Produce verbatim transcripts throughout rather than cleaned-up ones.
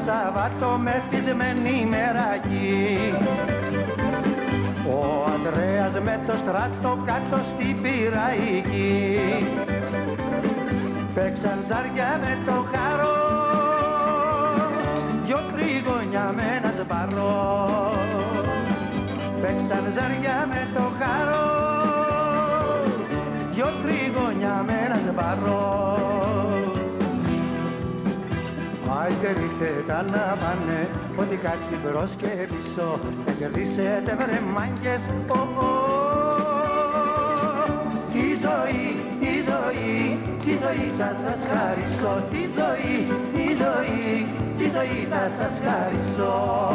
Σαββάτο μεθυσμένη μεράκι. Ο Ανδρέας με το στράτο κάτω στην Πειραϊκή. Παίξαν ζάρια με το χαρό, δυο τρίγωνια με ένα σβαρό. Παίξαν ζάρια με το χαρό, δυο τρίγωνια με ένα σβαρό. Άιτε ρίχτε να πάνε, ότι κάτσει μπρος και πίσω, θα κερδίσετε βρε μάγκες, ο, ο. Τη ζωή, τη ζωή, τη ζωή θα σας χαρίσω, τη ζωή, τη ζωή, τη ζωή θα σας χαρίσω.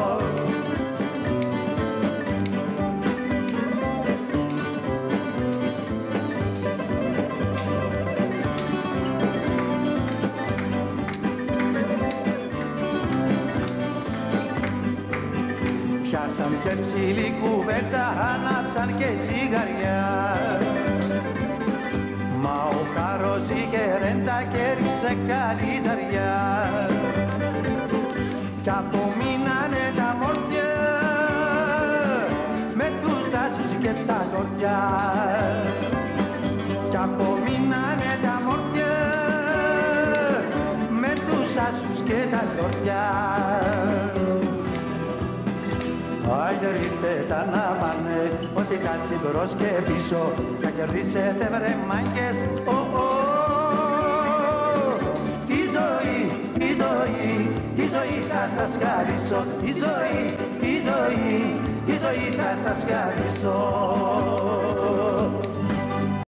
Πιάσαν και ψηλή κουβέντα, ανάψαν και τσιγαριά. Μα ο χάρος είχε ρέντα και ρίξε καλή ζαριά. Κι απομείνανε τα μόρια με τους άσους και τα κορδιά. Κι απομείνανε τα μόρια με τους άσους και τα κορδιά. Άιντε ρίχτε τα να πάνε, ότι κάτσει μπρος και πίσω, θα κερδίσετε βρε μάγκες, ο, ο. Τη ζωή, τη ζωή, τη ζωή θα σας χαρίσω, τη ζωή, τη ζωή, τη ζωή θα σας χαρίσω.